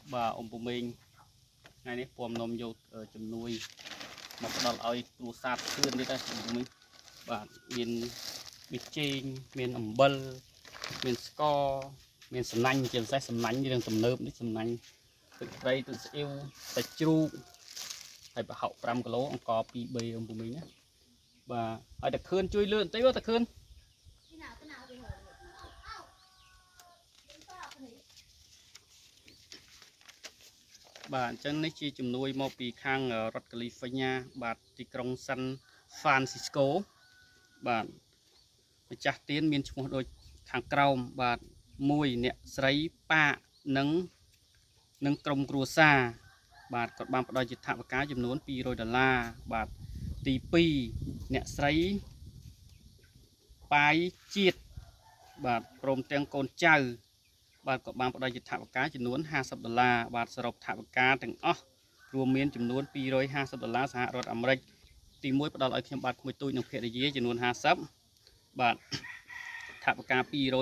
bà ông bố mình ngày nay phom nôm vô chấm nuôi một đợt ơi tu sạt khươn đi đây mình bà miền trên miền ẩm bơ miền score miền sầm nanh trên xe sầm nanh đi đường sầm nơm đi sầm nanh từ đây từ yêu từ chu hay bà hậu 5 kg ông co pi bê ông bố mình nhé bà ở đặc khươn chui lượn tới vô đặc khươn bạn chân này chi chùm nuôi một bị khang ở Rod California bạn thì trong San Francisco bạn chặt tiến miền trung đôi khang cầu bạn mùi nè sấy pa nâng trong cua sa bạn còn bằng đôi dịch thảm cá chùm nuôi pi rồi $2 bạn tí pi nè sấy pai chiết bạn prom tiếng con trâu bạn có bằng đôi dịch thảm cá chùm nuôi $50bạnสรุปถามการถึงอ๋อรวมเมียนจำนวน$250สหรัฐอเมริกตีมวยประดาลอยเข็มบาทคุยตุ้ยหนึ่งเพจเยอะจำนวน50บาทถามการ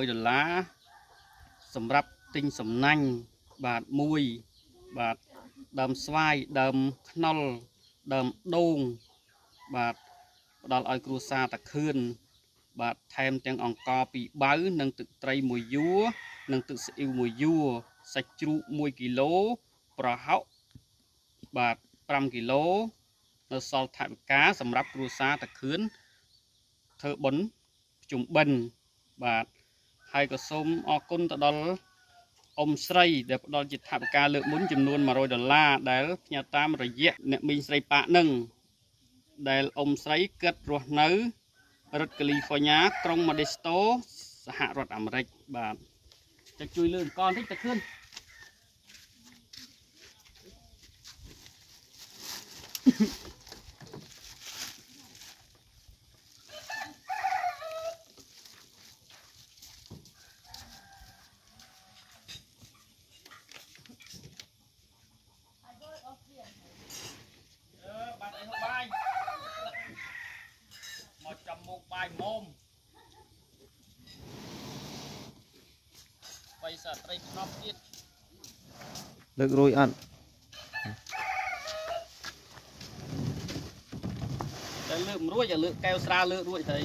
$200สำหรับติงสำนักบาทมวยบาทดำสวายดำขนลดำดงบาทประดาลอยครูซาตะคืนบาทแทมเตียงอ่องกอปีบ้าหนึ่งตึกไตรมวยยัวหนึ่งตึกสิวมวยยัวใส่จุ1 กิโลประหะบาท5 กิโลเราสอบถามกาสำหรับครูซาตะคืนเธอบนจุ่มบันบาทให้กระสมอกุนตะดอลอมไสเดี๋ยวดอลจิตถามกาเลือกมุนจำนวน$100ได้ยาตามระยะเนี่ยมีไสปะหนึ่งได้อมไสเกิดรัวเนื้อรัฐแคลิฟอร์เนียกรุงมาเดสโตสหรัฐอเมริกบาทจะช่วยเรื่องก้อนที่จะขึ้นไปสะไตรขนมទៀតលើករួយអត់តែលើកមិនរួយតែលើកកែវស្រាលើករួយទៅ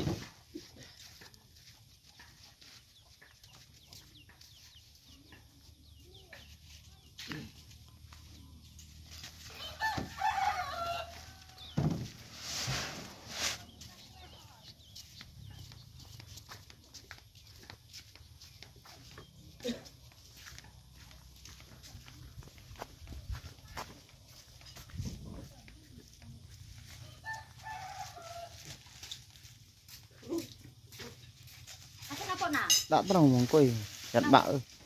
đã bắt đầu mong quỳ chặt bạo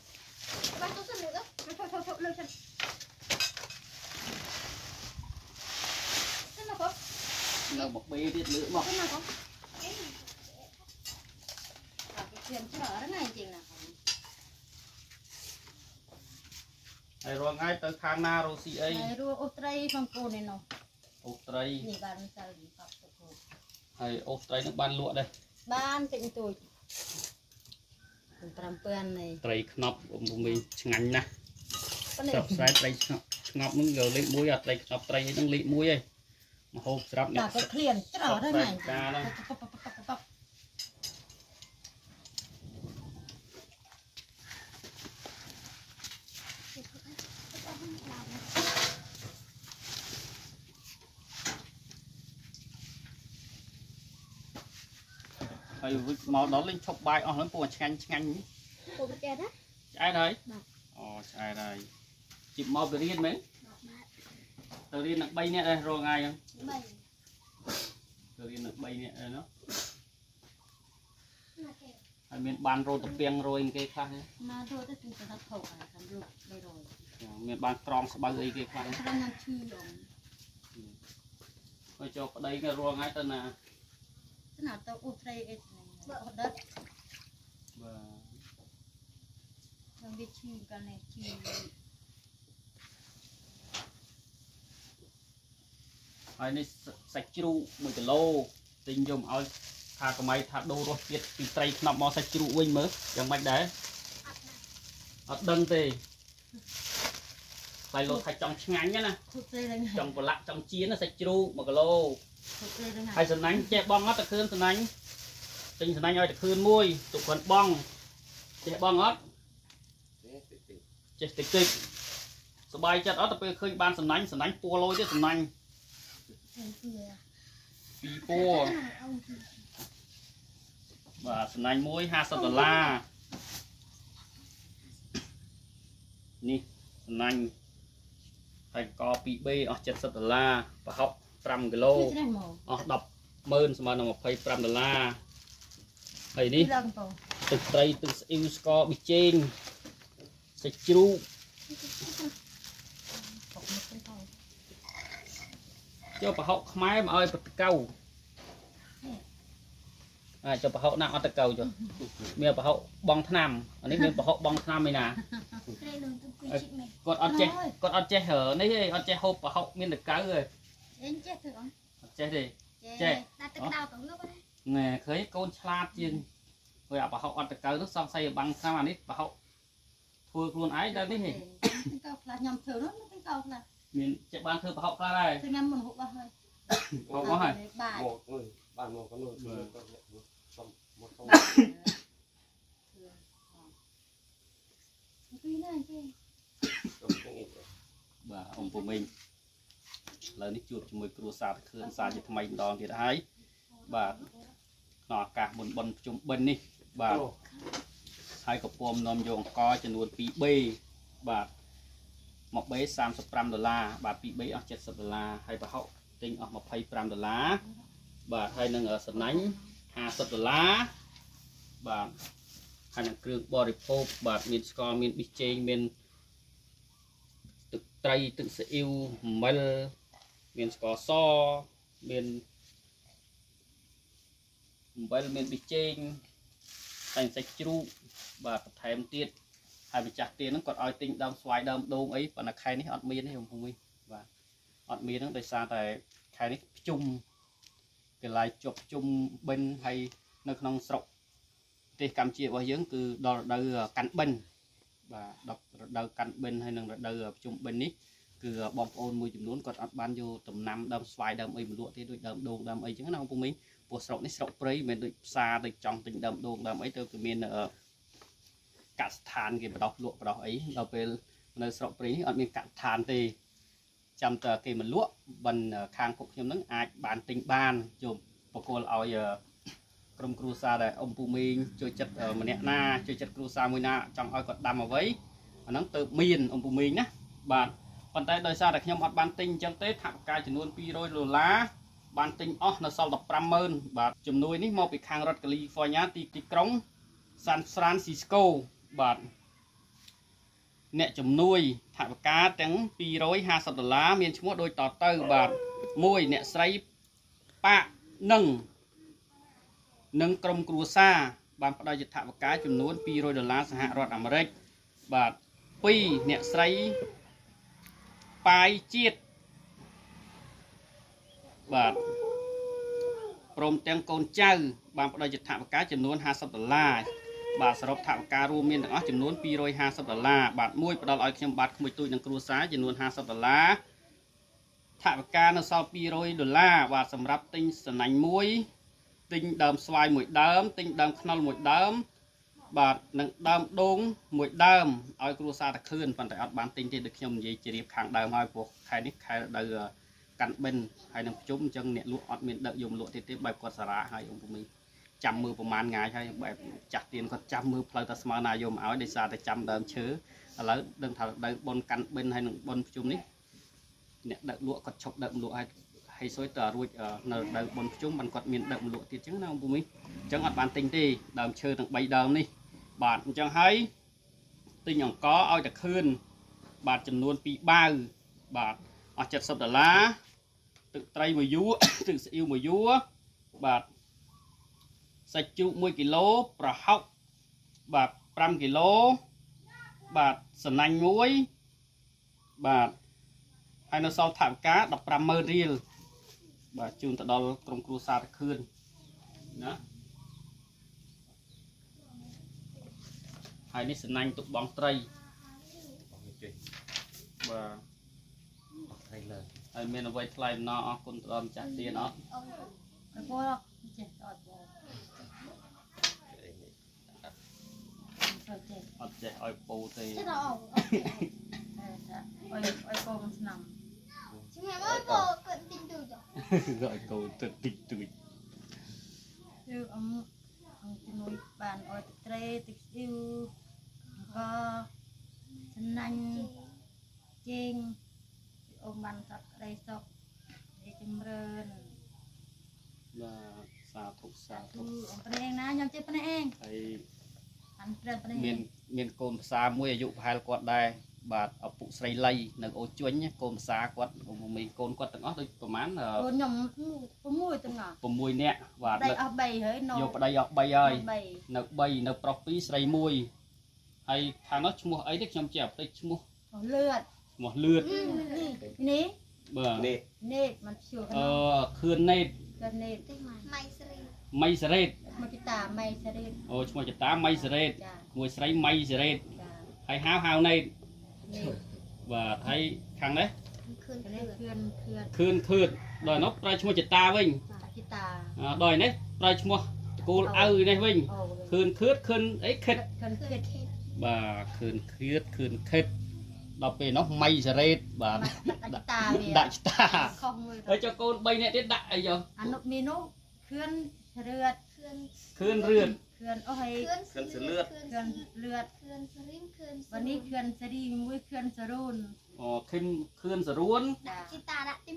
là một bê tiết lửa mọc này rồi ngay tới khang na rồi xì ấy này rồi ốp tray phong cô này nó ốp tray này ốp tray nó ban lụa đây ban tịnh tuổiไตรขนบมีงันนะสอบสายไตรขนบมึงเกลือมุ้ยอะไตรขนบไตรต้องลิมุ้ยมาโฮสรับเนี่ยเคลียนตลอดได้ไหมกาแล้วmàu đó lên chụp bài ở nó buồn chanh ai đấy ai đây chụp màu tự nhiên mấy tự nhiên là bay nè đây rồi ngay tự nhiên là bay nè đây nó hay miền ban rồi tập biếng rồi cái khác miền ban tròn sẽ bao cái khác coi cho ở đây cái rồi ngay tên là nào tao úp đây đất và biết chi cái này chi hay này sạch chu 1 kg tinh dùng ao thà cái máy thà đô rồi biết từ tây nằm mò sạch chu quên mới chẳng mạch đấy ở đằng tề phải lột thay trong ngắn nhá nè trong bờ lạ trong chiến nó sẽ chru một cái lô hay sần nánh che bong ngót khơi sần nánh tinh sần nánh ơi khơi môi tụ phần bong che bong ngót che tịch tịchสบายจัดเอาแต่ไปเคยบานสนันปัวลอยด้วยสนันปีปัวว่าสนันมวย$50นี่สนันไทยกอปีเบอ$70ปะฮอก5 กิโลอ๋อ10,000สมาน$25ไอ้นี่ตึกไตรตึกอิวสกอบิเจนสจรูcho bà hậu máy mà ơi bật cầu cho bà hậu nặng ở cầu cho miêu bà hậu bong tham anh ấy miêu bà hậu bong tham này nè con ăn che hở đấy ăn che hộp bà hậu miên được cá rồi che đi che nè thấy con chlat chiên rồi bà hậu ăn cầu nước xong xây bằng sao mà nít bà hậu thua luôn ấy ra đấy nhỉ miền chạy ban thưa bà hậu ra đây thưa năm một hộ ba hơi hộ ba hơi một người bàn một con người một không bà ông của mình là nít chuột cho mười cua sạt khơi sạt như thay đòn thì đấy bà nọ cả một bần chung bên đi bà hai cặp pom nôm dùng co cho nuôi pi bê bà một bé $35 bà pi bê ở $70 hay bà hậu tinh ở $25 bà hay nâng ở sân nánh $50bà hay nâng kêu bò đi phô bà miền score miền bị chê miền tự tây tự sẽ yêu mel miền score so miền mel miền bị chê thành sạch chru bà thèm tiết hai bị chặt tiền nó còn oi tinh đâm xoay đâm đôn ấy và là khai ní ọt miên hay không mi và ọt miên nó tại sao tại khai ní chung cái lại chụp chung bên hay nơi nông sọc thì Campuchia bao dưỡng từ đo đầu cắn bên và đọc đầu cắn bên hay là đầu chung bên ní cứ bom ôn mùi chùm luôn còn ọt ban vô tầm 5 đâm xoay đâm ấy một lụa thì đôi đâm đôn đâm ấy chứ nào không mi bộ sọc ní sọc prey mình được xa được trong tình đâm đôn đâm ấy từ cái miền ở cả than cái đọc lụa đọc ấy đọc về nơi sọc prey ở miền cả than thì chăm tờ cái mình lụa bần khang phục nhóm nắng ai bán tình ban chùm bộ cô là giờ trong cruza đây ông Pu Minh chơi chật ở mình na chơi chật cruza mùi na trong oi còn đâm ở với nó từ miền ông Pu Minh nhá bạn còn tay đời xa được nhóm hoạt ban tinh trong tết hạng cai chỉ luôn pi rồi lùa lá ban tinh nó sau đọc 50,000 bạn chùm nuôi ní một bị khang rất California tí krong San Francisco bạn nè chùm nuôi thả cá trắng $250 miền chúng đôi tọt tơ bạn môi nè sấy bạ nâng trong cruza bạn bắt đầu dịch thả cá chùm nuôi $200 xã hội Americ bạn pi nè sấy pai chiết bạn prom tiếng con trâu bạn bắt đầu dịch thả cá chùm nuôi $50បាទសរុបថវិការួមមានទាំងអស់ចំនួន$250បាទមួយផ្ដល់ឲ្យខ្ញុំបាទក្មួយទូចនឹងគ្រួសារចំនួន$50ថវិកានៅសល់$200បាទសម្រាប់ទិញសណាញ់មួយទិញដើមស្វាយមួយដើមទិញដើមខ្នុរមួយដើមបាទនិងដើមដូងមួយដើមឲ្យគ្រួសារតែខឿនប៉ុន្តែអត់បានទិញទេដូចខ្ញុំនិយាយជារៀបខាងដើមហើយព្រោះខែនេះខែដល់កាន់បិណ្ឌហើយនឹងប្រជុំអញ្ចឹងអ្នកលក់អត់មានដឹកយកលក់ទៀតបែបគាត់សារ៉ាហើយអង្គមីចាំមើលប្រហែលថ្ងៃហើយបែបចាស់ទៀនគាត់ចាំមើលផ្លូវតាស្មើណាយកមកឲ្យដោយសារតែចាំដើមឈើឥឡូវដឹងថាដើមបនកាន់បិណ្ឌហើយនឹងបនប្រជុំនេះអ្នកដឹកលក់គាត់ឈប់ដឹកលក់ហើយសុយតើរួចនៅដើមបនប្រជុំបានគាត់មានដឹកលក់ទៀតអញ្ចឹងណាអង្គមីអញ្ចឹងអត់បានទិញទេដើមឈើទាំង3ដើមនេះបាទអញ្ចឹងហើយទិញអង្គឲ្យតែខឿនបាទចំនួន2បាវបាទអស់$70ទឹកត្រីមួយយួរទឹកស្អ៊ីវមួយយួរបាទសាច់ជ្រូក1 គីឡូប្រហុកបាទ5 គីឡូបាទសណាញ់មួយបាទហើយនៅសល់ថវិកា$15,000រៀលបាទជូនទៅដល់ក្រុមគ្រួសារតាខឿនណាហើយនេះសណាញ់ទុកបងត្រីប hay là ai men vay thay nó con tôm chặt tiền nó cái bố đó chết ọt ọt chết oiปูthì chết đó oi con nằm chúng em ơi cô cận tình từ rồi gọi cầu tự tịch tụi chứ ông nuôi bàn oi tre tịch yêu có chân anh trên ông bàn sập đây sọc để châm rơn là sao thuộc ông bên em na nhom chơi bên em hay anh bên miền miền cồn xa muốiอายุ hai quạt đâyបាទឪពុកស្រីលៃនៅអូជួញកូនភាសាគាត់មីកូនគាត់ទាំងអស់ដូចប្រហែលកូនខ្ញុំ6ទាំងអស់ 6នាក់បាទដៃអស់3ហើយនៅយកប្តីអស់3ហើយនៅ3នៅប្រុស2ស្រី1ហើយខាងនោះឈ្មោះអីទេខ្ញុំជាអតិចឈ្មោះលឿតឈ្មោះលឿតនេះបាទនេះមិនជួខឿនណេតម៉ៃស្រីម៉ៃសរ៉េតឈ្មោះចតាម៉ៃសរ៉េតអូឈ្មោះចតាម៉ៃសរ៉េតមួយស្រីម៉ៃសរ៉េតហើយហៅណេតបាទហើយខាងនេះខឿនដល់នោះប្រែឈ្មោះចតាវិញចតាដល់នេះប្រែឈ្មោះតកូលឪនេះវិញខឿនអីខិតបាទខឿនខិតដល់ពេលនោះម៉ៃសរ៉េតបាទដាក់ចតាហើយចុះកូន3នាក់ទៀតដាក់អីយកអានោះមីនោះខឿនរឿតខឿនរឿតខឿនអូហើយខឿនសលឿតខឿនលឿតខឿនសរីមខឿនวันนี้ខឿនសរីមួយខឿនសរូនអូខឿនសរួនជីតាដាក់ទី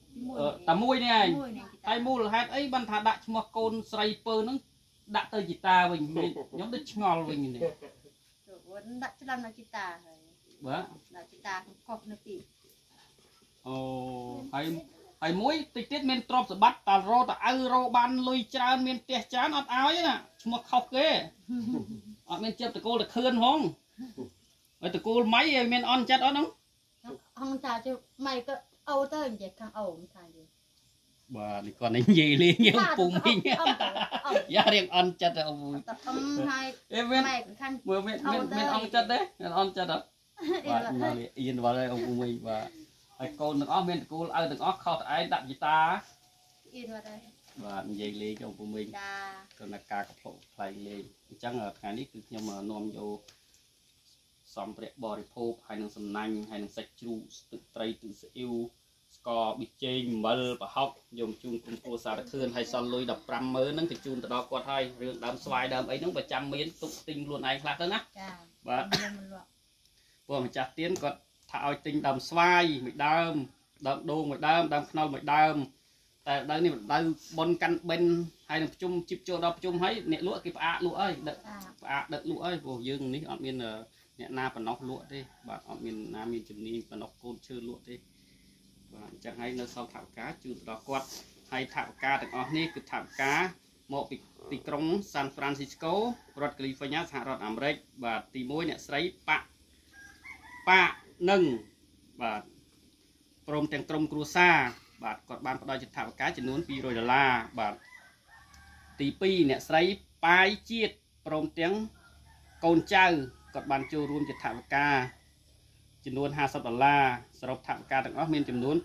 1 តែមួយនេះឯងហើយមូលហេតុអីបានថាដាក់ឈ្មោះកូនស្រីពើហ្នឹងដាក់ទៅជីតាវិញខ្ញុំដូចឆ្ងល់វិញនេះដាក់ច្រឡំនៅជីតាហើយបាទដាក់ជីតាកុសនៅទីអូហើយមួយតិចទៀតមានទ្រព្យសម្បត្តិតារោតឪរោបានលុយច្រើនមានផ្ទះច្រើនអត់ឲ្យណាឈ្មោះខុសគេអត់មានចិត្តតកូលតខឿនហងហើយតកូលម៉ៃឲ្យមានអន់ចិត្តអត់ហ្នឹងហងតាជម៉ៃក៏អូទៅនិយាយខាងអូថាយីបាទនេះគាត់និយាយលេងយើងពុំមីងយ៉ារៀងអន់ចិត្តអូហើយម៉ៃខាងមើលមានអន់ចិត្តទេមានអន់ចិត្តអត់បាទមកអ៊ីនវ៉ាហើយអូពុំមីងបាទហើយកូនទាំងអស់មានតកូលឪទាំងអស់ខុសតែឯងដាក់ជីតាអ៊ីនវ៉ាហើយបាទនិយាយលេងអូពុំមីងគណៈការកំផុសផ្លែលេងអញ្ចឹងថ្ងៃនេះគឺខ្ញុំនាំយកសម្ភារៈបរិភោគហើយនឹងសំណាញ់ហើយនឹងសាច់ជ្រូកទឹកត្រីទឹកស៊ីអ៊ីវស្ករប៊ីចេងអំបិលប្រហុកយកជូនក្រុមគ្រួសារតខឿនហើយសល់លុយ150,000ហ្នឹងទៅជូនទៅដល់គាត់ហើយរឿងដើមស្វាយដើមអីហ្នឹងបើចាំមានទុកទិញខ្លួនឯងខ្លះទៅណាចាបាទព្រោះម្ចាស់ទៀនគាត់ថាឲ្យទិញដើមស្វាយមួយដើមដូងមួយដើមដើមខ្នុរមួយដើមតែដើមនេះដើមប៉ុនកាន់បិនហើយនឹងប្រជុំជីបចូលដល់ប្រជុំហើយអ្នកលក់គេផ្អាកលក់ហើយដឹកផ្អាកដឹកលក់ហើយព្រោះយើងនេះអត់មានអ្នកណាបណ្ណោះលក់ទេបាទអត់មានណាមានជំនាញបណ្ណោះកូនឈើលក់ទេបាទអញ្ចឹងហើយនៅសល់ថវិកាជូនទៅដល់គាត់ហើយថវិកាទាំងអស់នេះគឺថវិកាមកពីទីក្រុង San Francisco រដ្ឋ California សហរដ្ឋអាមេរិកបាទទី1អ្នកស្រីប៉ានឹងបាទព្រមទាំងក្រុមគ្រួសារបាទគាត់បានផ្ដល់ជាថវិកាចំនួន$200បាទទី2អ្នកស្រីប៉ាយជាតិព្រមទាំងកូនចៅគាត់បានចូលរួមជាថវិកាចំនួន$50សរុបថវិកាទាំងអស់មានចំនួន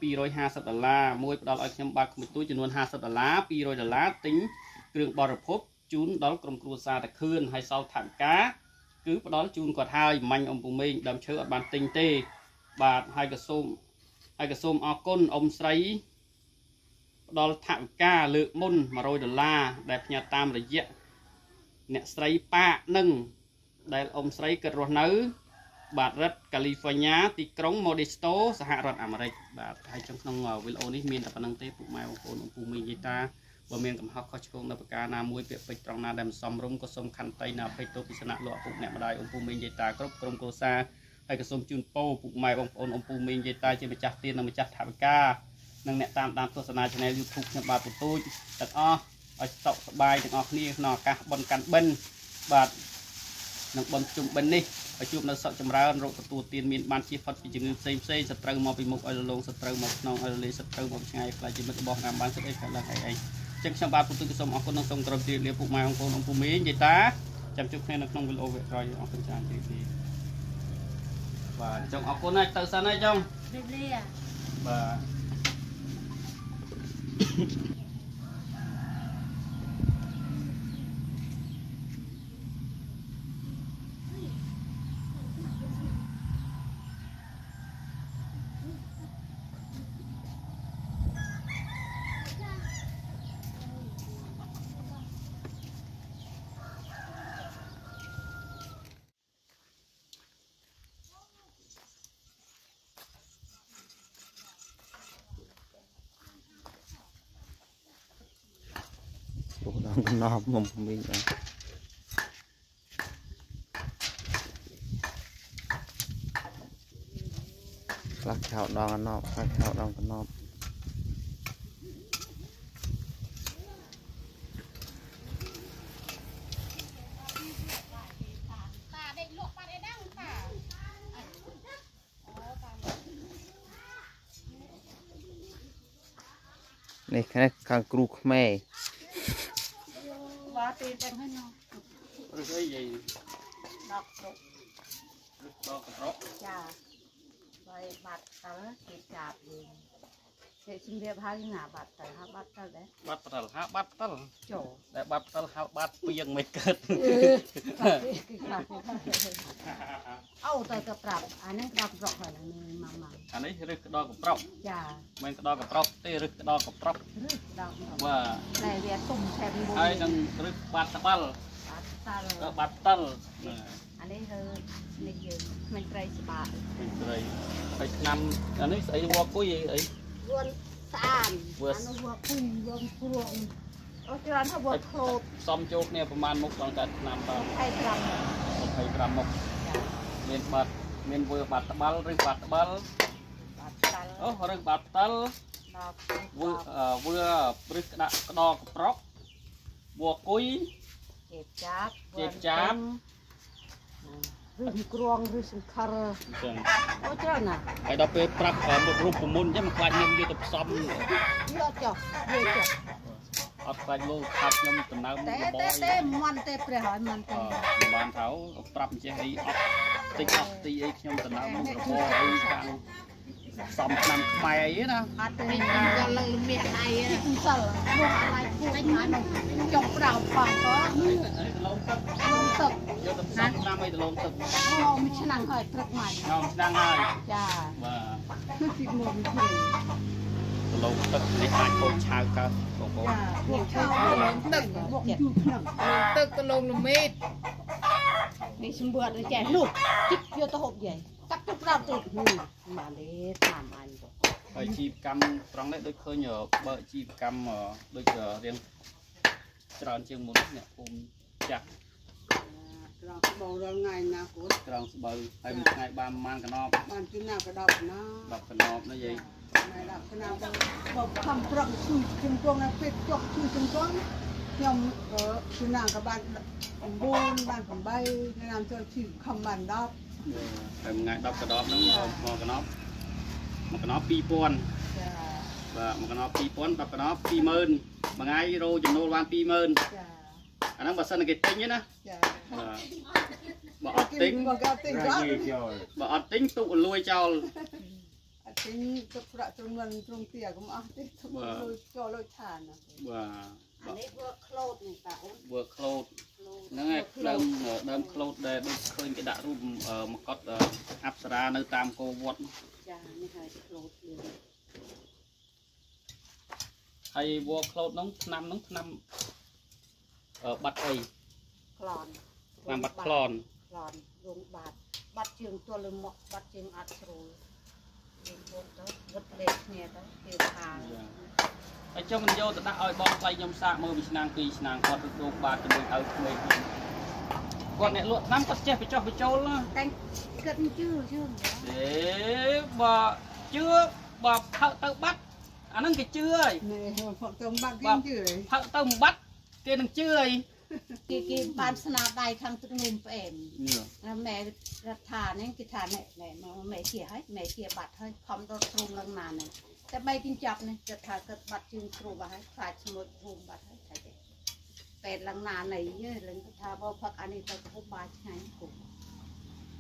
$250មួយផ្ដល់ឲ្យខ្ញុំបាទក្មួយទួយចំនួន$50 $200ទិញគ្រឿងបរិភោគជូនដល់ក្រុមគ្រួសារតាខឿនហើយសល់ថវិកាគឺផ្ដល់ជូនគាត់ហើយមាញ់អំពូមេងដើមឈើអត់បានទិញទេបាទហើយក៏សូមអរគុណអ៊ំស្រីផ្ដល់ថវិកាលើកមុន$100ដែលផ្ញើតាមរយៈអ្នកស្រីប៉ានឹងដែលអ៊ំស្រីកើតរស់នៅបាទរដ្ឋ California ទីក្រុង Modesto សហរដ្ឋអាមេរិកបាទហើយក្នុងវីដេអូនេះមានតែប៉ុណ្្នឹងទេពុកម៉ែបងប្អូនអំពូមីងយាយតាបើមានកំហុសខុសឆ្គងនៅប្រការណាមួយពាក្យពេចន៍ត្រង់ណាដែលមិនសមរម្យក៏សូមខន្តីនៅអភ័យទោសពីសំណាក់លោកឪពុកអ្នកម្ដាយអំពូមីងយាយតាគ្រប់ក្រុមគ្រួសារហើយក៏សូមជូនពរពុកម៉ែបងប្អូនអំពូមីងយាយតាជាម្ចាស់ទាននិងម្ចាស់ថវិកានិងអ្នកតាមដានទស្សនា Channel YouTube ខ្ញុំបាទពទូចទាំងអស់ឲ្យសុខសប្បាយទាំងអស់គ្នាក្នុងឱកាសបុណ្យកាន់បិណ្ឌបាទនឹងបុណ្យជុំបិណ្ឌនេះឲ្យជួបនៅសុខចម្រើនរកទទួលទានមានបានជៀសផុតពីជំងឺផ្សេងសត្រូវមកពីមុខឲ្យលលងសត្រូវមកក្នុងឲ្យលេសត្រូវមកឆ្ងាយខ្លាចជាមិត្តរបស់តាមបានសិតអីកើតឡើងអីចឹងខ្ញុំបាទពទូចសូមអរគុណនិងសូមគោរពជម្រាបលាពុកម៉ែបងប្អូនអំពូមីងយាយតាចាំជួបគ្នានៅក្នុងវីដេអូក្រោយអរគុណច្រើនជម្រាបលា và trong ốc cô này tự sao này trong và con nọ mồm mình lắc chảo đòn con nọ lắc chảo đòn con nọ này cái càng cừu khmer quá tiền đem hết nó cái gì đọc đọc đó cái đó chà vậy bát tớ kịp chạp gì thì xin đẹp hai ngả bát tớ đấy bắt tờ há bắt tờ chỗ để bắt tờ há bắt piêng mấy cất âu tớ tập rạp anh ấy đọc rõ phải là mình mà anh ấy rực cái đo của prop chà mình cái đo của prop tê rực cái đo của prop đọc và này về tùng xem bùi ai đang rực bát bal bát tờ anh ấy hơi lịch sử mình trai sẽ bà rồi phải năm anh ấy sẽ qua cuối gì ấy luôn sàn vừa nó vừa phun vừa phun ở trên nó vừa khô xong chốt nèประมาณ một con cả năm tao 25 một miền bát miền vừa bát bal rực bát bal rực bát tờ vừa rực cái đo của prop vừa cuối chẹp cháp rừng còng rừng sừng khờ ôi trời nè ไอ้ดอกไปปรับmộtรูปมุนใช่มันคลายยมอยู่กับซ้ำเยอะจังเยอะจังอดคลายโลขับยมตำน้ำแต่มันแต่เปรี้ยวมันแต่บ้านเขาปรับเจ้าไอ้อดติ๊กอดตีไอ้ยมตำน้ำมันก็ไอ้ทางซ้ำนำไปนะอาจจะจะเลยเมียไอ้คุณเสือพวกอะไรพวกนี้มันจบเราฟังก็ลงตึกเยอะตำน้ำไม่ตะลงตึกมองไม่ชนะเหยตรึกใหม่น้องนั่งง่ายจ้าว่าที่มือมันตะลงตึกในทางโคชาวกันโอ้โหจ้าพวกเขาลงตึกพวกอยู่ขนมตึกก็ลงลงมีดนี่สมบูรณ์เลยแก่ลูกจิ๊กเยอะตะหบใหญ่ตักตุกเราตุกมาเลยตามอันจีบกรรมตรงนี้โดยเคยเหรอเบอร์จีบกรรมโดยเรียนจรอนเชียงมุนเนี่ยผมจักเราบอกเราไงนะคุณตรองสบายไอ้ไงบ้านมันกันนอกมันกินหน้ากระดอกนะดับกันนอกนั่นเองไม่ดับขนาดบอกคำตรังชื่อจุ่มตรงนั้นเป็ดจอกชื่อจุ่มตรงยอมกินหน้ากระบาลบูนบ้านของใบแนะนำเจ้าชื่อคำมันดอกไอ้ไงดับกันนอกนั่นมอกันนอกมันกันนอกปีปอนvà một cái nó pi pon và cái nó pi mơn mà ngay rô chừng nô van pi mơn anh đang bảo sân là cái tính nhá bỏ tính bỏ tính tụ lui cho tính tập ra trong lần trong tiệc cũng ăn tính cho lôi thản và vừa close nó ngay đâm close để đôi khơi cái đạn rùm một cọt áp ra nơi tam cô vót hay vua close nóng năm ở bát ấy làm bát clon dùng bát trường tua lưng mọc bát trường ạt rồi dùng đó vật lệ nghe đó tiêu hàng ไอ้เจ้ามันโยแต่ได้เอาบอลไปยมซามือวิชนางปีชนางกอดดูบาดจนเอาเลยกอดเนี่ยลวดน้ำก็เจ็บไปจ่อไปโจลนะ canh cất chưa เอ๊ะบ่เชื่อบ่เผาเตาบัดอันนั้นก็เชื่อ này họ tông bạc kinh chữ đấy เผาเตาบัดเกนึงเชื่อกี่บ้านสนาใดทางตึกนุ่มเอ็มแม่รัฐาเนี่ยกิธาเนี่ยแม่เขี่ยให้แม่เขี่ยบัดให้พร้อมรถตรงลังนานเนี่ยแต่ใบกินจับเนี่ยจะถ่ายเกิดบัตรจึงครูมาให้ฝ่ายสมุดรูมบัตรให้ใช่ไหมเป็นลังนานไหนเยอะเลยถ้าบอกพักอันนี้เราจะพบบาใช่ไหมผม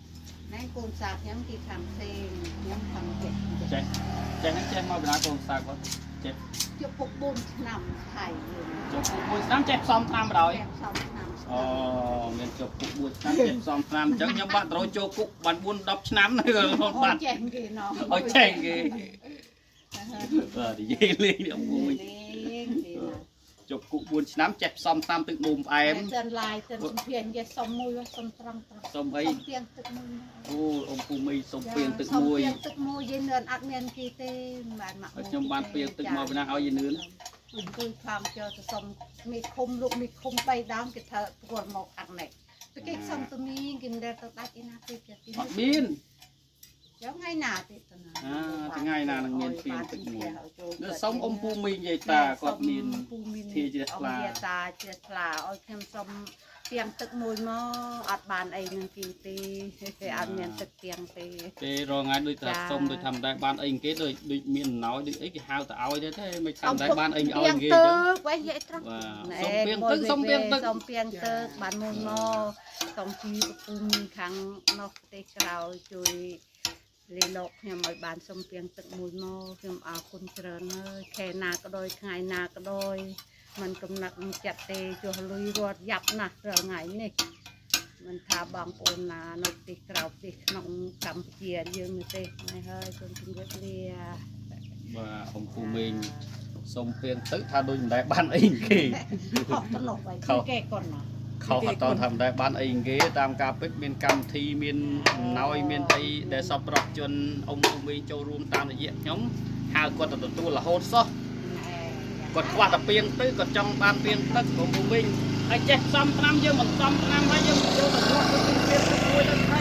ណែកូនសាក់ខ្ញុំគេខាងផ្សេងខ្ញុំខាងចិត្តចេះចេះមកបណ្ដាកូនសាគាត់ចេះជប់ពុក4ឆ្នាំថៃយើងជប់ពុក1ឆ្នាំចេះផ្សំតាមបណ្ដោយសំឆ្នាំអូមានជប់ពុក1ឆ្នាំចេះផ្សំតាមអញ្ចឹងខ្ញុំបាត់ត្រូវចូលគុកបាន4 10ឆ្នាំហ្នឹងបាត់ចេះគេណោះអត់ចេះគេបាទនិយាយលេងនេះមួយលេងគេណាជប់គុក4ឆ្នាំចេះផ្សំតាមទឹកដូងផ្អែមចិនឡាយចិនសំភានគេសុំមួយសុំត្រង់សុំអីទៀងទឹកមួយអូអ៊ំពូមីសុំពៀងទឹកមួយទៀងទឹកមួយយើងនឿនអត់មានគេទេបានមកខ្ញុំបានពៀងទឹកមកពីណាឲ្យយីនឿនអង្គុយខំចូលទៅសុំមីឃុំលោកមីឃុំ3ដើមគេធ្វើព្រោះមកខាងនេះទៅគេសុំទៅមីគេមិនដែលទៅដាច់ឯណាទេគេទីអត់មានយកថ្ងៃណាទៀតទៅណាថ្ងៃណានឹងមានពៀងទឹកមួយនៅសុំអ៊ំពូមីនិយាយតាគាត់មានធាជ្រះថ្លាអង្គតាជ្រះថ្លាឲ្យខ្ញុំសុំទៀងទឹកមួយមកអត់បានអីនឹងគេទេគេអត់មានទឹកទៀងទេគេរងថ្ងៃដូចថាសុំដូចធម្មតាបានអីគេដូចមានអំណោយដូចអីគេហៅទៅឲ្យទេមិនធម្មតាបានអីឲ្យគេអញ្ចឹងទៅវិញនិយាយត្រង់សុំពៀងទឹកសុំពៀងទឹកសុំពៀងទឹកបានមួយមកតង់ជីពូមីខាងនោះប្រទេសក្រៅជួយលេលោកខ្ញុំឲ្យបានសុំពៀងទឹកមួយមកខ្ញុំអរគុណច្រើនហើយខែណាក៏ដោយថ្ងៃណាក៏ដោយมันកំណត់នឹងចិត្តទេចុះលុយរត់យ៉ាប់ណាស់រាល់ថ្ងៃនេះមិនថាបងប្អូនណានៅប្រទេសក្រៅប្រទេសក្នុងកម្ពុជាយើងទេនេះហើយសូមជម្រាបលាបាទអ៊ំពូមីងសុំពៀងទឹកថាដូចមិនដែលបានអីគេខុសទៅនោះវិញគេកូនណាខុសអត់តថាមិនដែលបានអីគេតាមការពិតមានកម្មវិធីមានអំណោយមានអីដែលសពប្រុសជនអ៊ំពូមីងចូលរួមតាមរយៈខ្ញុំហៅគាត់ទៅទទួលរហូតសោះ គាត់ខ្វះតែពៀងទៅគាត់ចង់បានពៀងទឹកព្រោះពុំវិញហើយចេះសំឆ្នាំយើងមិនសំឆ្នាំហើយយើងចូលទៅគាត់ទៅពៀងទឹកមួយទៅហើយ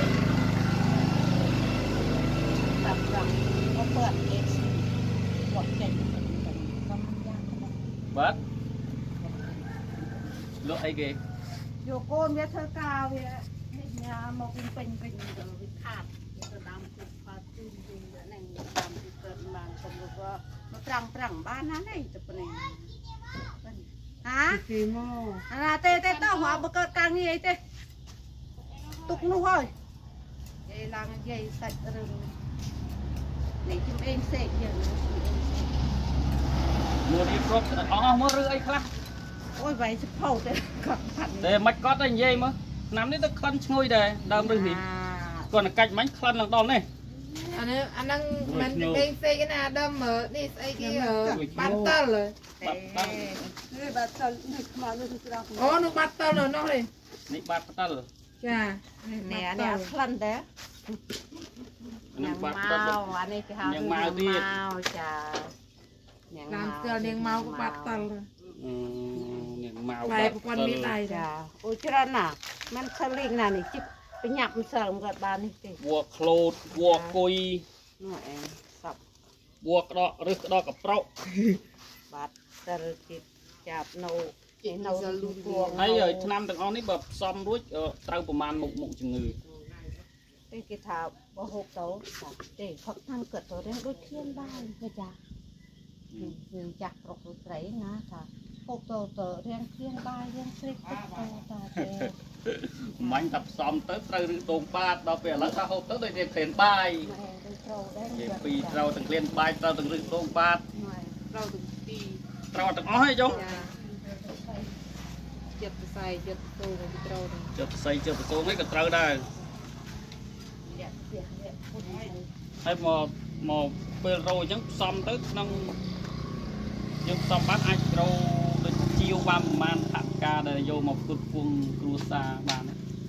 តាមតាមអត់បើអេសគាត់ចេញទៅកំយ៉ាងទៅបាទលក់អីគេយកកូនវាធ្វើការវានេះញ៉ាមកវិញពេញវិញវាខាតទៅតាមទីផាទីវិញហ្នឹងតាមទីកើតបានខ្ញុំក៏មកប្រាំងបានណានេះទៅប៉ុណ្ណេះហាគេមកអាណាទេទៅមកកើតការងារអីទេទុកនោះហើយនិយាយឡើងនិយាយសាច់រឿងនេះជំអេងសេកយើងមួយរៀបរាប់អស់មកឬអីខ្លះអូយវាយសភៅទេគាត់ផាត់តែមិនគាត់តែនិយាយមកឆ្នាំនេះទៅក្លិនឈ្ងុយដែរដើមឬនេះគាត់នឹងកាច់មាញ់ក្លិនឡើងដល់នេះអាហ្នឹងមិនពេងសេកណាដើមនេះស្អីគេបាត់តលនេះបាត់ទៅនេះខ្មៅនេះស្រាប់អូនោះបាត់តលនៅនោះនេះនេះបាត់ផ្តិលចានេះអានេះក្លិនដែរនឹងបាត់មកផ្តិលអានេះគេហៅញ៉ាំមកទៀតមកចាញ៉ាំតាមស្គាល់នាងមកក៏បាត់តលនាងមកបែបប្រព័ន្ធមានដៃចាអូច្រើនណាស់มันខលីងណានេះជីបបញ្ញាប់មិនសល់គាត់បាននេះទេវัวក្លូតវัวគុយនោះឯងសពវัวក្តកឬក្តកកប្រុកបាទសិលជីចាប់នៅនៅលូគួងហើយឆ្នាំទាំងអស់នេះបើផ្សំរួចត្រូវប្រមាណមុខជំងឺទេគេថាបើហូបទៅទេផឹកតាមគាត់ទៅរៀងដូចខ្លួនបានគេចាយើងចាស់ប្រុសស្រីណាថាហូបទៅរៀងខ្លួនបានរៀងស្រីទឹកទៅតាទេមាញ់តែផ្សំទៅត្រូវឬតងបាតដល់ពេលឥឡូវថាហូបទៅដូចជាក្លៀនបាយដូចត្រូវដែរនិយាយពីត្រូវទាំងក្លៀនបាយត្រូវទាំងឬតងបាតត្រូវទាំងពីរត្រូវទាំងអស់ហ៎ចុងចាចិត្តផ្សាយចិត្តទូទៅត្រូវទៅជើបផ្សៃជើបប្រសូងនេះក៏ត្រូវដែរលាក់ផ្ទះលាក់ពុនហើយហើយមកពេលរោអញ្ចឹងផ្សំទៅក្នុងយើងផ្សំបានអាចរោដូចជាវបានប្រមាណថវិកាដែលយកមកផ្គត់ផ្គង់គ្រួសារបាន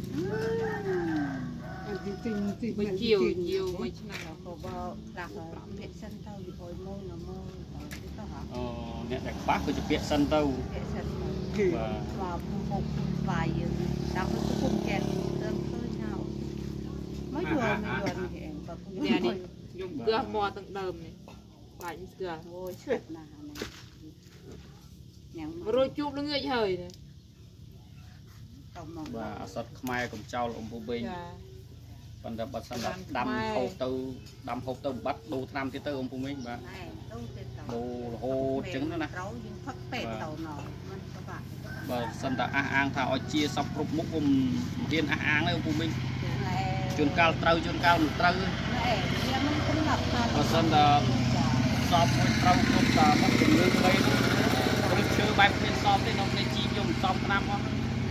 ទីទីទីមួយជាវមួយឆ្នាំក៏បើខ្លះភាកសិនទៅយយមួយណាមួយទៅហ่าអូអ្នកដែលខ្វះគឺជាពាក្យសិនទៅភាកសិនទៅបាទបាទពុកវាយយើងតាមទៅពុកចែកទៅឃើញហៅមកយល់នេះឯងបើពុកនេះនេះខ្ញុំគើមកទាំងដើមនេះបាច់ស្គាល់អូយឈឹកណាស់ណាញ៉ាំរួចជួបល្ងាចហើយនេះទៅមកបាទអសតខ្មែរកំចោលអំពូវិញចាប៉ុន្តែបាត់សិនដល់ដាំហូបទៅបាត់ដូរឆ្នាំទៀតទៅអំពូវិញបាទណែទៅទៅដូររហូតអញ្ចឹងណាត្រូវយើងផឹកពេកទៅណោมันក៏បាក់បើសិនតែអះអាងថាឲ្យជាសពគ្រប់មុខខ្ញុំហ៊ានអះអាងទេអំពូវិញណែជួនកាលត្រូវជួនកាលមិនត្រូវវាមិនកំណត់ថាបើសិនដល់សពមួយត្រូវគ្រប់តាមកជំងឺបីព្រឹកឈើបែបមានសពទេក្នុងនេះជីខ្ញុំសពឆ្នាំអស់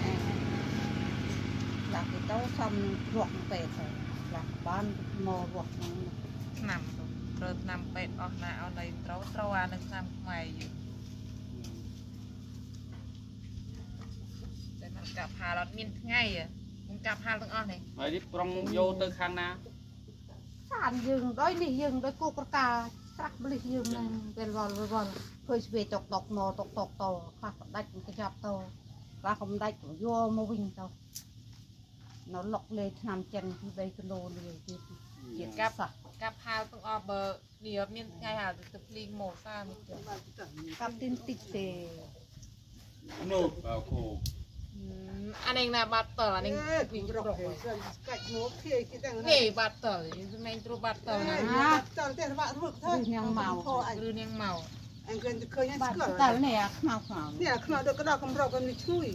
ដាក់ទៅសំរក់ពេទ្យហើយដាក់បានមករស់ហ្នឹងឆ្នាំត្រូវឆ្នាំពេទ្យអស់ណាអស់នៃត្រូវអានឹងឆ្នាំខ្មែរយើងតែមកកាប់ហាលអត់មានថ្ងៃខ្ញុំកាប់ហាលទាំងអស់នេះហើយនេះប្រុងយកទៅខាងណាសានយើងដោយនេះយើងដោយគូប្រកាស្រាក់បលិសយើងហ្នឹងពេលវល់ឃើញស្វេតុកតុកណតុកតខ្លះផ្ដាច់កញ្ចប់តខ្លះកំដាច់យកមកវិញទៅនៅលុកលេឆ្នាំចិនពី3គីឡូនេះទៀតជាតិកាប់កាប់ហាលទាំងអស់បើនេះអត់មានថ្ងៃហាលទៅភ្លីងម៉ូសានេះទៅកាប់ទីនតិចទេនោះបើគោអានេះណាបាត់តអានេះវិញរកកាច់មកភីគេទាំងនេះបាត់តមិនទ្រូបាត់តណាតតែបាក់រុកទៅញ៉ាំមកឬនាងមកអញគិតឃើញបាស្ត់គាល់តើនេះខ្មៅនេះខ្លោដល់ក្តៅកំរកក៏នេះឈ្ងុយ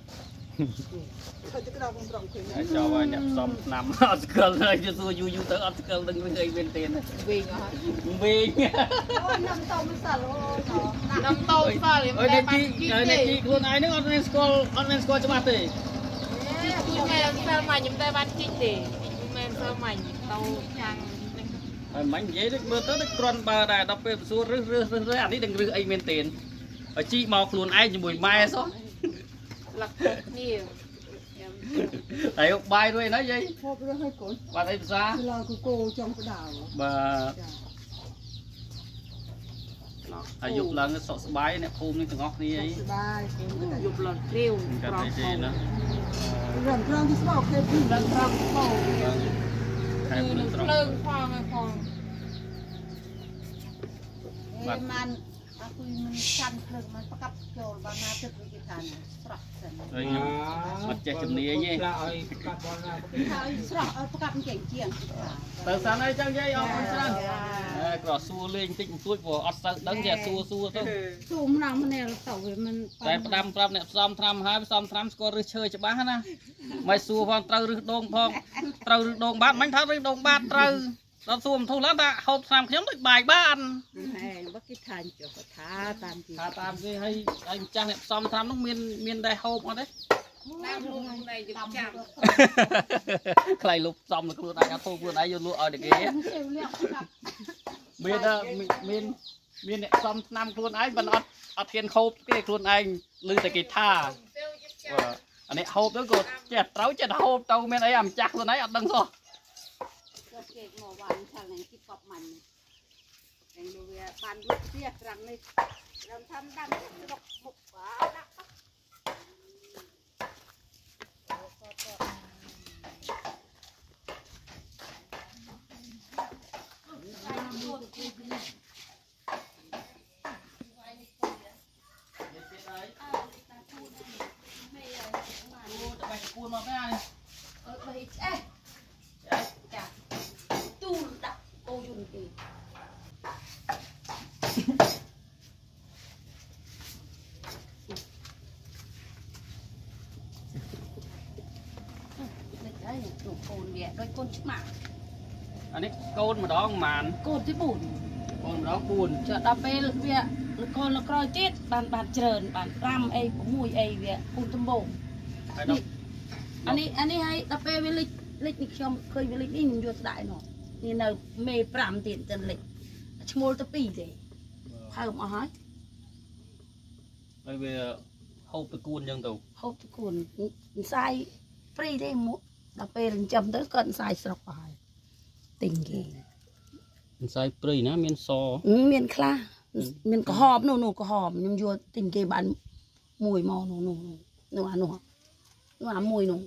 ទៅក្តៅកំរកឃើញហើយចូលឲ្យអ្នកផ្សំឆ្នាំអត់ស្គាល់ហើយទៅសួរយូរទៅអត់ស្គាល់ដឹងវិញអីមែនទេវិញអស់វិញអូនំតោមិនសាឡូនំតូចសល់អើអ្នកជីអ្នកជីខ្លួនឯងហ្នឹងអត់មានស្គាល់ច្បាស់ទេខ្ញុំមិនសល់មកខ្ញុំតែបានជីកទេមិនសល់មកទៅខាងហើយមិននិយាយដូចមើលទៅដូចគ្រាន់បើដែរដល់ពេលសួររឹសអានេះដឹងរឹសអីមែនទេហើយជីមកខ្លួនឯងជាមួយម៉ែសោះលក្ខគ្នាហើយបាយរួចណាយាយហូបរើសឲ្យកូនបាទអីភាសាគឺឡើងគោចំក្តៅបាទហើយយប់ឡើងសុខសប្បាយអ្នកភូមិនេះទាំងអស់គ្នាអីសបាយគូយប់ឡើងគ្រាវកាត់អីទេណារំត្រង់ទីស្បោកគេពីឡើងត្រង់បោខែព្រឹកត្រង់ភ្លើងផងផងអេมันអត់គួយមិនចាំភ្លើងมันប្រកាប់ចូលបានណាទឹកវិជាឋានស្រស់សិនហើយខ្ញុំអត់ចេះជំនាញទេហើយស្រស់ប្រកាប់ចេញជាងទៅសិនអីចឹងយាយអរគុណច្រើនក៏សួរលេងតិចបន្តួចព្រោះអត់សូវដឹងចេះសួរទៅស៊ូមណាម្នាក់ទៅវាមិនតែផ្ដាំប្រាប់អ្នកផ្សំត្រាំហើយផ្សំត្រាំស្គាល់រឹសឈើច្បាស់ណាមិនសួរផងត្រូវរឹសដងផងត្រូវរឹសដងបាតមិនថារឹសដងបាតត្រូវដល់សួរមិនធូរឡើងថាហូបត្រាំខ្ញុំដូចបាយបានហេបើគេថាចុះថាតាមទីថាតាមគេឲ្យម្ចាស់អ្នកផ្សំត្រាំនោះមានដែរហូបអត់ទេតាមលោកនៃចាំខ្លាយលុបផ្សំខ្លួនឯងអត់ធូរខ្លួនឯងយកលក់ឲ្យតែគេមានអ្នកផ្សំឆ្នាំខ្លួនឯងមិនអត់ហ៊ានហូបទេខ្លួនឯងឮតែគេថាអានេះហូបទៅក៏ចេះត្រូវចេះហូបទៅមានអីអាម្ចាស់ខ្លួនឯងអត់ដឹងសោះគេមកវ៉ាន់ថានឹងទីកប់มันតែវាបានលុបទៀតត្រង់នេះរំថាដាំស្រុកមុខបាទដាក់ Cuốn vào cái này. Bây ê. Chà. Tu đặt cô dùng gì. Đấy, đủ cồn vậy, đôi cồn chứ mà. Anh ấy côn mà đó không màn. Cồn chứ bùn. Côn mà đó buồn. Chợ đập bê lực vậy. Con là coi chết, bàn trờn, bàn ram ấy, có mùi ấy vậy, cồn tâm bổ. Anh ấy hay đập bê với lịch trong khơi với lịch đi mình vô đại nó. Nên là mê pram tiền chân lịch. Chmol tập bì thế. Không hỏi. Bây giờ hộp cái cuốn dân tù. Hộp cái cuốn sai free đấy mua. Đập bê lên chấm tới cận sai sọc bài. Tình kì. Sai free nó miên so. Miên kla. Miên có hòm nụ có hòm nhưng vô tình kì bán mùi mò nụ mùi nụ.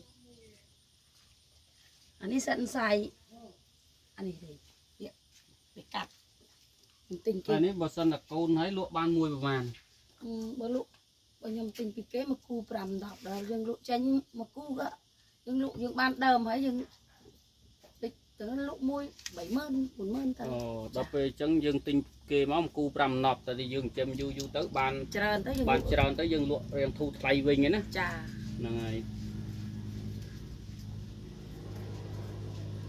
Anh ấy sẵn sai. Anh ấy thì bị cắt. Tình kì. Anh ấy bảo sân là côn thấy lụa ban mùi vào màn. Bởi lụa. Bởi nhầm tình kì kế mà cu pram đọc đó. Nhưng lụa chanh mà cu gạ. Nhưng lụa nhưng ban đờm hay nhưng tới lúc môi 70 40 thôi. Đập về chân dương tinh kê máu cu pram nọp tại vì dương châm du tới ban trơn tới dương lụa riêng thu thay vinh ấy nè. Chà. Này.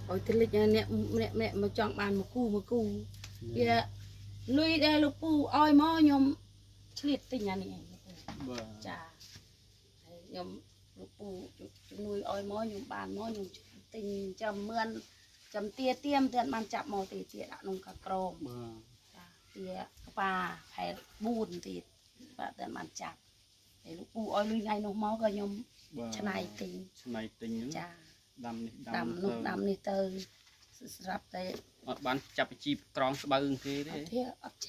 ôi thế lịch nè mà chọn bàn một cu kia lui đây lục pu oi mò nhom liệt tình nhà này chà nhom lục pu nuôi oi mò nhom bàn mò nhom tình chầm mươn chầm tia tiêm tiền bàn chạm mò tia đã nông cả crom tia pa hay bùn thì và tiền bàn chạm để lục pu oi lui ngay nông máu cái nhom chân này tình chà đầm này tơ sập đây bán chập chip tròn bao nhiêu thế đấy thế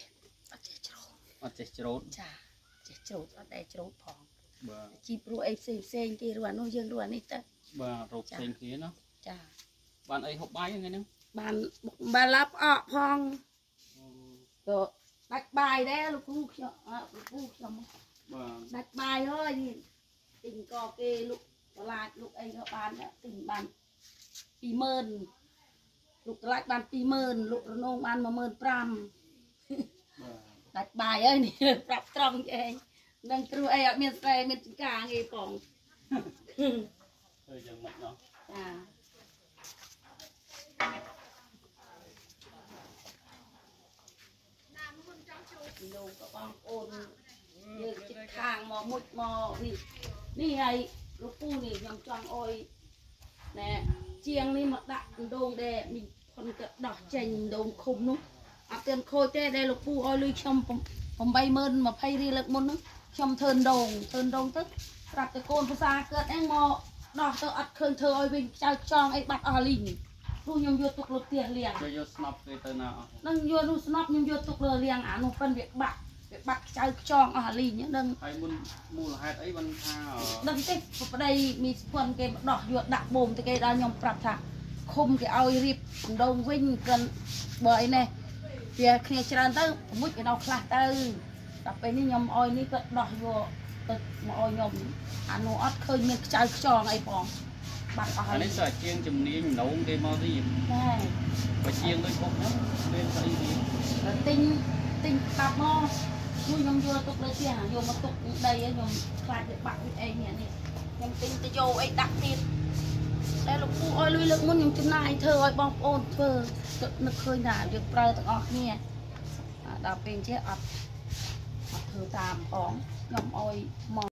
ở chế trộn chà chế trộn ở đây trộn phòng chip ruồi xem kia ruồi nó dương ruồi này tơ ruồi xem kia nó chà bạn ấy học bài như thế nào bạn lắp ọ phong rồi đặt bài đấy lúc xong đặt bài thôi tình cò kê lúc lại lúc anh các bạn tình bạn pi mơn lúc lại bạn pi mơn lúc nông ăn mà mơn pram đặt bài ơi nè đặt trong vậy đang kêu ai ở miền tây miền cả nghe phòng hơi dần mạnh nó đâu các con ôn như cái hàng mò mụt mò gìนี่ไงลูกปูนี่ยังจังอ้อยแน่เจียงนี่มาดักโดงแดมีคนกระดอกเจนโดงคุมนู้อับเตียนโคยเต้ได้ลูกปูอ้อยลุยชมผมใบเมินมาไพ่รีเล็กมุนนู้ชมเทินโดงตึ๊กปรับตะโกนภาษาเกิดแองมอดอกตัวอัดเคินเธออ้อยวิ่งเจ้าจองไอ้บัดอาลิงรู้ยมยุตุกลุเตียเลียงยมสนับเลยเตอร์นานั่งยมรู้สนับยมยุตุกเลยเลียงนุเป็นเบียบัดบักใจจองอาลีเนี่ยดังไอ้มูลหายไอ้บันทาดังติ๊กพอได้มีคนเก็บดอกหยวดดักบ่มตะเกียดายมปรับถะคุมก็เอารีบดงวิ่งกันบ่อยเนี่ยเดี๋ยวเคลียร์จานเต้มุดไปเอาคลาเต้แต่ไปนี่ยมอ้อยนี่ก็ดอกหยวดตึกมาอ้อยยมอันนู้อัดเคยมีใจจองไอ้ปองบักอาลีอันนี้ใส่เชียงจำเนียงหนูเดมอรีได้ไปเชียงด้วยพวกนั้นเล่นใส่ดีtinh tạp mò nuôi nhom vô tục lấy tiền vô mà tục đây nhom khai được bạc ấy nhỉ nhom tinh cái vô ấy đặc tiền đây là phụ ơi lui lực muốn nhom chân này thơ ơi bom ôn thơ nó khơi nà được prơ tận ọt nhỉ đào bên chế ọt thơ tạm bóng nhom ơi mò